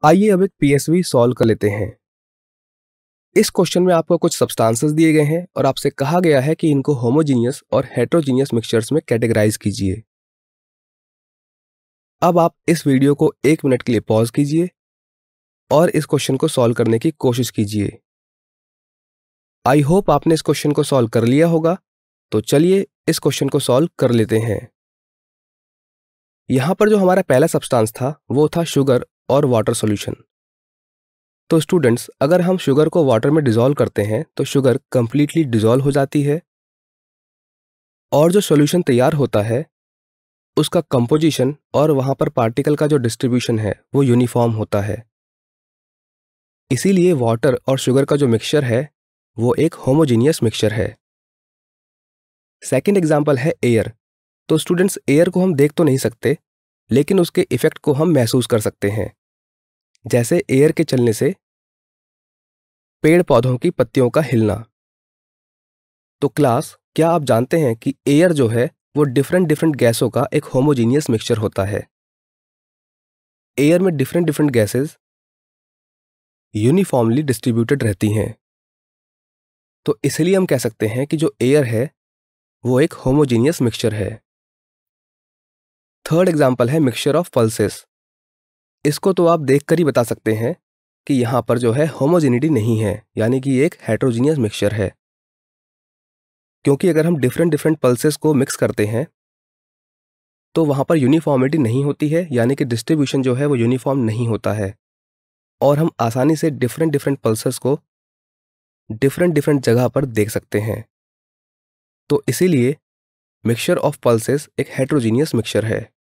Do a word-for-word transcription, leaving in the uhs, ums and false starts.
आइए अब एक पीएसवी सॉल्व कर लेते हैं। इस क्वेश्चन में आपको कुछ सब्सटेंसेस दिए गए हैं और आपसे कहा गया है कि इनको होमोजीनियस और हेटेरोजीनियस मिक्सचर्स में कैटेगराइज कीजिए। अब आप इस वीडियो को एक मिनट के लिए पॉज कीजिए और इस क्वेश्चन को सॉल्व करने की कोशिश कीजिए। आई होप आपने इस क्वेश्चन को सॉल्व कर लिया होगा, तो चलिए इस क्वेश्चन को सॉल्व कर लेते हैं। यहां पर जो हमारा पहला सब्सटेंस था वो था शुगर और वाटर सॉल्यूशन। तो स्टूडेंट्स, अगर हम शुगर को वाटर में डिसॉल्व करते हैं तो शुगर कंप्लीटली डिसॉल्व हो जाती है और जो सॉल्यूशन तैयार होता है उसका कंपोजिशन और वहां पर पार्टिकल का जो डिस्ट्रीब्यूशन है वो यूनिफॉर्म होता है। इसीलिए वाटर और शुगर का जो मिक्सचर है वो एक होमोजीनियस मिक्सचर है। सेकंड एग्जांपल है एयर। तो स्टूडेंट्स, एयर को हम देख तो नहीं सकते, लेकिन उसके इफेक्ट को हम महसूस कर सकते हैं, जैसे एयर के चलने से पेड़ पौधों की पत्तियों का हिलना। तो क्लास, क्या आप जानते हैं कि एयर जो है वो डिफरेंट डिफरेंट गैसों का एक होमोजीनियस मिक्सचर होता है। एयर में different different gases uniformly distributed रहती हैं। तो इसलिए हम कह सकते हैं कि जो एयर है वो एक होमोजीनियस मिक्सचर है। थर्ड एग्जांपल है मिक्सचर ऑफ पल्सेस। इसको तो आप देखकर ही बता सकते हैं कि यहाँ पर जो है होमोजेनिटी नहीं है, यानी कि एक हेटेरोजीनियस मिक्सचर है। क्योंकि अगर हम डिफरेंट डिफरेंट पल्सेस को मिक्स करते हैं तो वहाँ पर यूनिफॉर्मिटी नहीं होती है, यानी कि डिस्ट्रीब्यूशन जो है वो यूनिफॉर्म नहीं होता है और हम आसानी से डिफरेंट डिफरेंट पल्सेस को डिफरेंट डिफरेंट जगह पर देख सकते हैं। तो इसीलिए मिक्सचर ऑफ पल्सेस एक हेटेरोजीनियस मिक्सचर है।